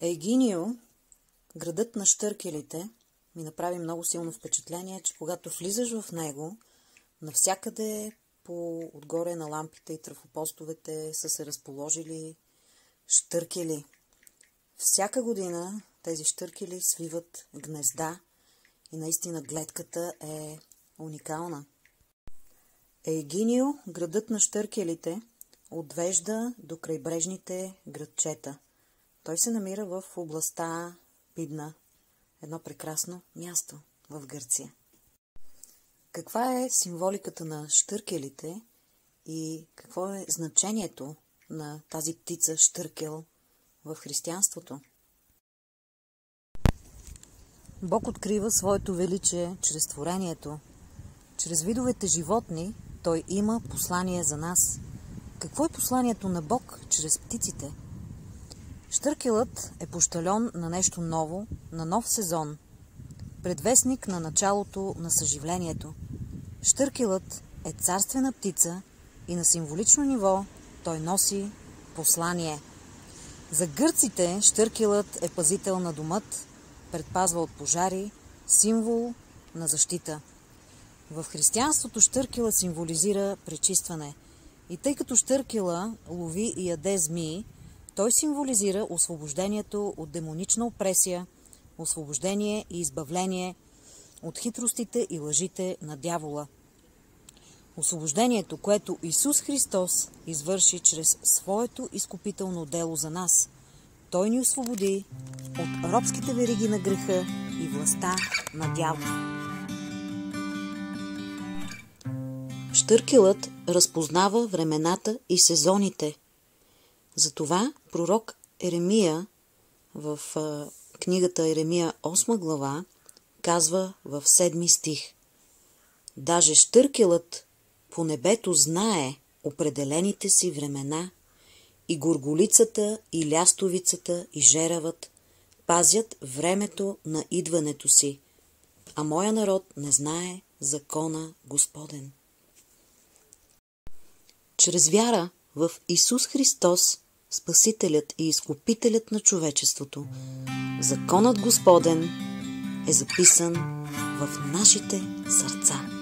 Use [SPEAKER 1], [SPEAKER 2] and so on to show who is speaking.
[SPEAKER 1] Егинио, градът на щъркелите, ми направи много силно впечатление, че когато влизаш в него, навсякъде отгоре на лампите и трафопостовете са се разположили щъркели. Всяка година тези щъркели свиват гнезда и наистина гледката е уникална. Егинио, градът на щъркелите, отвежда до крайбрежните градчета. Той се намира в областта Пидна, едно прекрасно място в Гърция. Каква е символиката на щъркелите и какво е значението на тази птица щъркел в християнството? Бог открива своето величие чрез творението. Чрез видовете животни Той има послание за нас. Какво е посланието на Бог чрез птиците? Щъркелът е пощальон на нещо ново, на нов сезон, предвестник на началото на съживлението. Щъркелът е царствена птица и на символично ниво той носи послание. За гърците щъркелът е пазител на домът, предпазва от пожари, символ на защита. В християнството щъркела символизира пречистване. И тъй като щъркела лови и яде змии, той символизира освобождението от демонична опресия, освобождение и избавление от хитростите и лъжите на дявола. Освобождението, което Исус Христос извърши чрез своето изкупително дело за нас. Той ни освободи от робските вериги на греха и властта на дявола. Щъркелът разпознава времената и сезоните. Затова пророк Еремия в книгата Еремия 8 глава казва в 7 стих: даже щъркелът по небето знае определените си времена и горголицата и лястовицата и жеравът пазят времето на идването си, а моя народ не знае закона Господен. Чрез вяра в Исус Христос, Спасителят и Изкупителят на човечеството, законът Господен е записан в нашите сърца.